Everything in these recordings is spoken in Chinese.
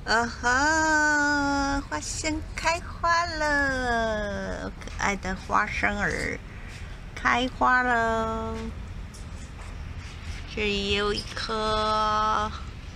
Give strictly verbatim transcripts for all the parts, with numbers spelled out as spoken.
啊哈，花生开花了，可爱的花生儿开花了。这里有一颗，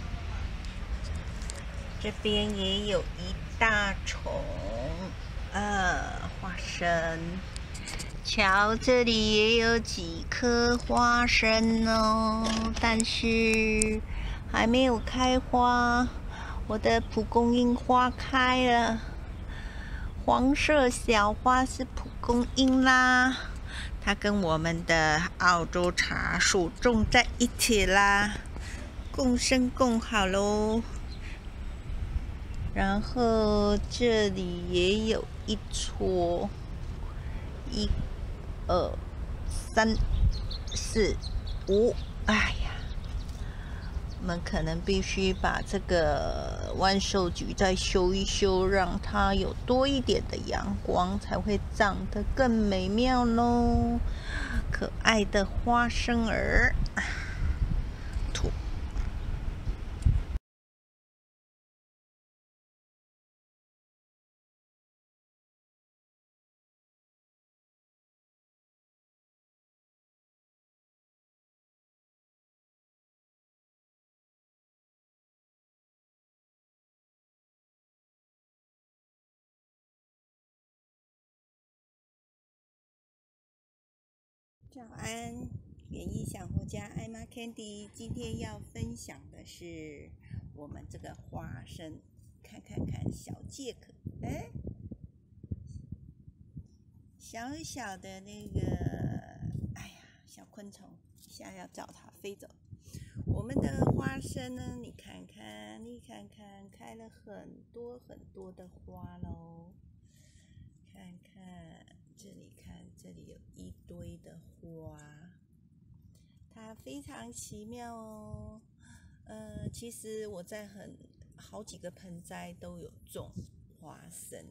这边也有一大丛，呃，花生。瞧，这里也有几颗花生哦，但是还没有开花。我的蒲公英花开了，黄色小花是蒲公英啦，它跟我们的澳洲茶树种在一起啦，共生共好喽。然后这里也有一撮，一、二、三、四、五，哎呀！我们可能必须把这个万寿菊再修一修，让它有多一点的阳光，才会长得更美妙喽。可爱的花生儿，土。早安，园艺小护家艾玛 Candy， 今天要分享的是我们这个花生，看看看小介壳，哎，小小的那个，哎呀，小昆虫，现在要找它飞走。我们的花生呢，你看看，你看看，开了很多很多的花喽。看看这里，看这里有一堆的花，它非常奇妙哦。呃，其实我在很好几个盆栽都有种花生。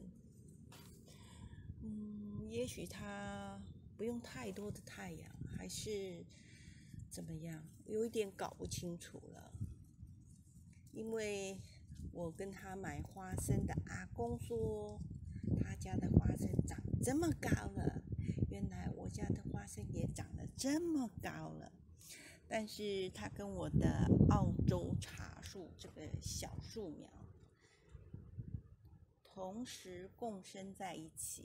嗯，也许它不用太多的太阳，还是怎么样，有一点搞不清楚了。因为我跟他买花生的阿公说，他家的花生长这么高了，原来我家的花生也长得这么高了。但是它跟我的澳洲茶树这个小树苗同时共生在一起，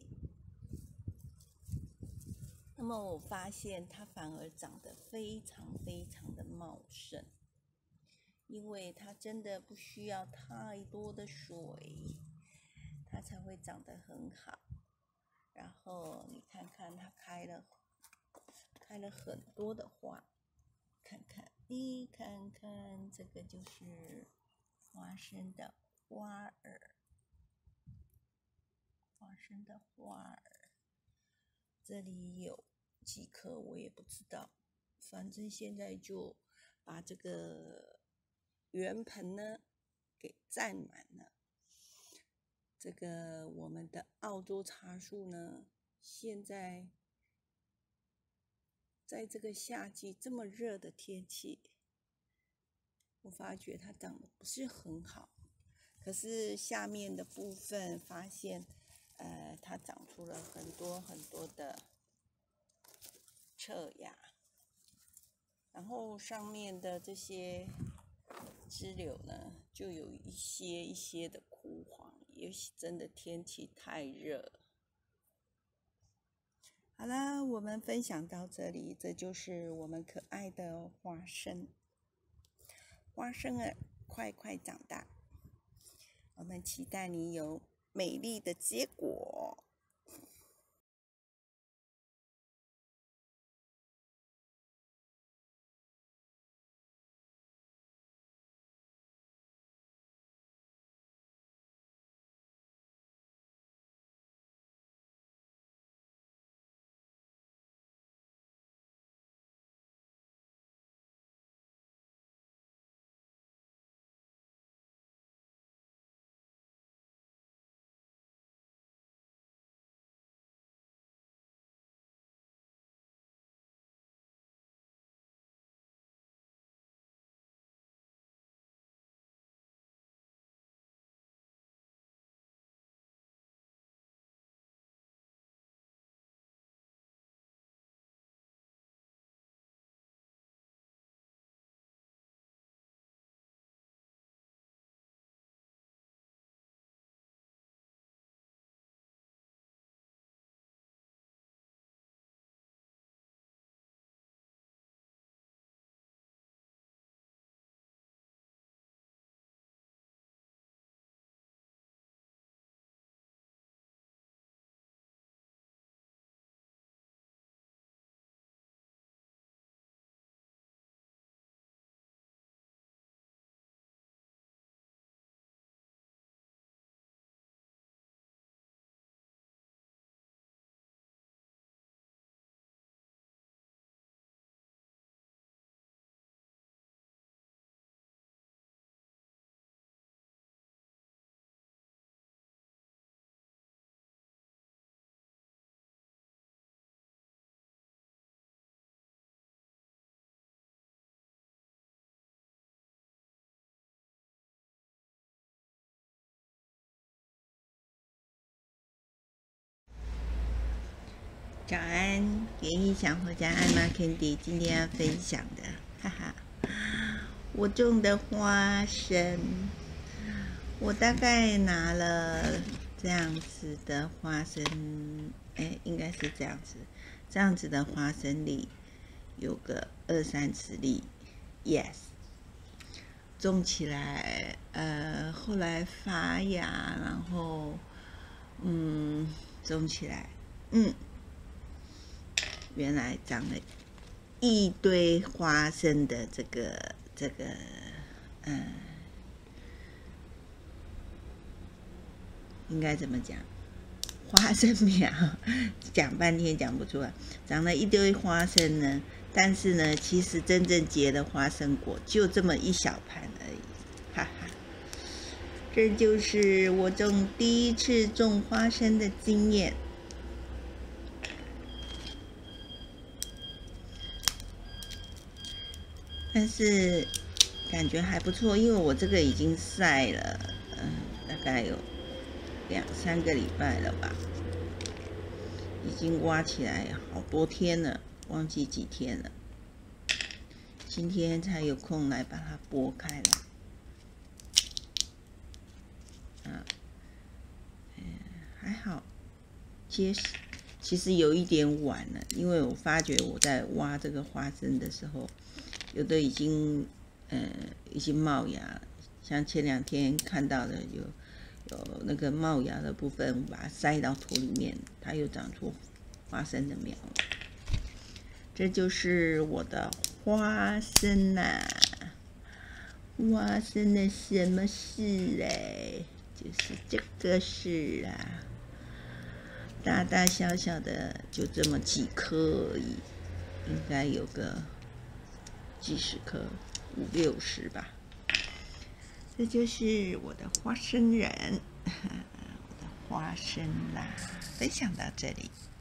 那么我发现它反而长得非常非常的茂盛，因为它真的不需要太多的水，它才会长得很好。然后你看看它开了开了很多的花，看看你看看，这个就是花生的花儿，花生的花儿，这里有几颗我也不知道，反正现在就把这个圆盆呢给占满了。这个我们的澳洲茶树呢，现在在这个夏季这么热的天气，我发觉它长得不是很好。可是下面的部分发现，呃，它长出了很多很多的侧芽，然后上面的这些枝柳呢，就有一些一些的枯黄，也许真的天气太热。好啦，我们分享到这里，这就是我们可爱的花生。花生儿，快快长大，我们期待你有美丽的结果。 早安，给你想回家艾玛 Candy 今天要分享的，哈哈，我种的花生，我大概拿了这样子的花生，哎，应该是这样子，这样子的花生粒有个二三十粒 ，yes， 种起来，呃，后来发芽，然后，嗯，种起来，嗯。原来长了一堆花生的这个这个，嗯，应该怎么讲？花生苗，讲半天讲不出来。长了一堆花生呢，但是呢，其实真正结的花生果就这么一小盘而已，哈哈。这就是我种第一次种花生的经验。但是感觉还不错，因为我这个已经晒了，嗯，大概有两三个礼拜了吧，已经挖起来好多天了，忘记几天了，今天才有空来把它剥开了，啊，嗯，还好，结实。其实有一点晚了，因为我发觉我在挖这个花生的时候，有的已经，呃，已经冒芽了。像前两天看到的有有那个冒芽的部分，我把它塞到土里面，它又长出花生的苗了。这就是我的花生啦、啊，花生的什么事嘞？就是这个事啦。大大小小的就这么几颗而已，应该有个几十颗，五六十吧。这就是我的花生人，我的花生啦，分享到这里。